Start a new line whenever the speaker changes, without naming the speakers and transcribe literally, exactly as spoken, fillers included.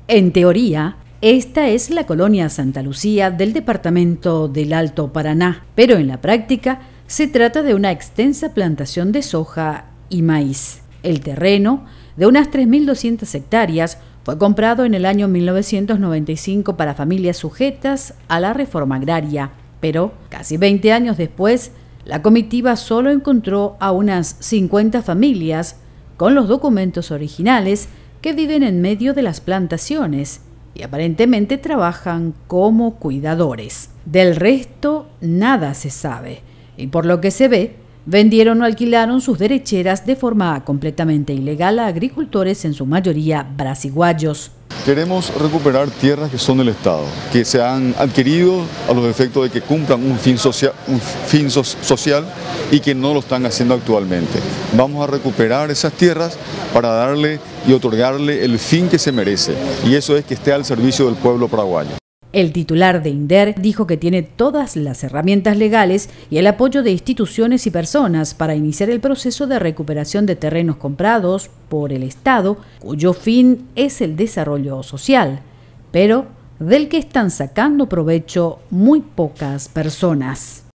En teoría, esta es la colonia Santa Lucía del departamento del Alto Paraná, pero en la práctica se trata de una extensa plantación de soja y maíz. El terreno, de unas tres mil doscientas hectáreas, fue comprado en el año mil novecientos noventa y cinco para familias sujetas a la reforma agraria, pero casi veinte años después, la comitiva solo encontró a unas cincuenta familias con los documentos originales que viven en medio de las plantaciones y aparentemente trabajan como cuidadores. Del resto, nada se sabe, y por lo que se ve, vendieron o alquilaron sus derecheras de forma completamente ilegal a agricultores, en su mayoría brasiguayos.
Queremos recuperar tierras que son del Estado, que se han adquirido a los efectos de que cumplan un fin, social, un fin so social y que no lo están haciendo actualmente. Vamos a recuperar esas tierras para darle y otorgarle el fin que se merece, y eso es que esté al servicio del pueblo paraguayo.
El titular de INDER dijo que tiene todas las herramientas legales y el apoyo de instituciones y personas para iniciar el proceso de recuperación de terrenos comprados por el Estado, cuyo fin es el desarrollo social, pero del que están sacando provecho muy pocas personas.